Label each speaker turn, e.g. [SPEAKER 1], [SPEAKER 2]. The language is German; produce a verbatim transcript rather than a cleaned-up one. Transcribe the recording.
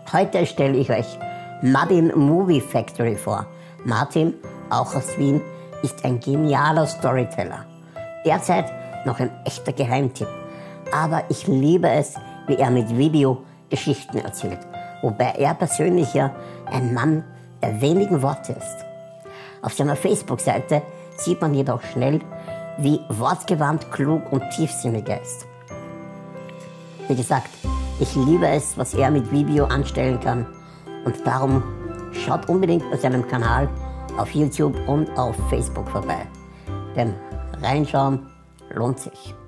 [SPEAKER 1] Heute stelle ich euch Martin Movie Factory vor. Martin, auch aus Wien, ist ein genialer Storyteller. Derzeit noch ein echter Geheimtipp. Aber ich liebe es, wie er mit Video Geschichten erzählt. Wobei er persönlich ja ein Mann der wenigen Worte ist. Auf seiner Facebook-Seite sieht man jedoch schnell, wie wortgewandt, klug und tiefsinnig er ist. Wie gesagt, ich liebe es, was er mit Video anstellen kann. Und darum schaut unbedingt bei seinem Kanal auf YouTube und auf Facebook vorbei. Denn reinschauen lohnt sich.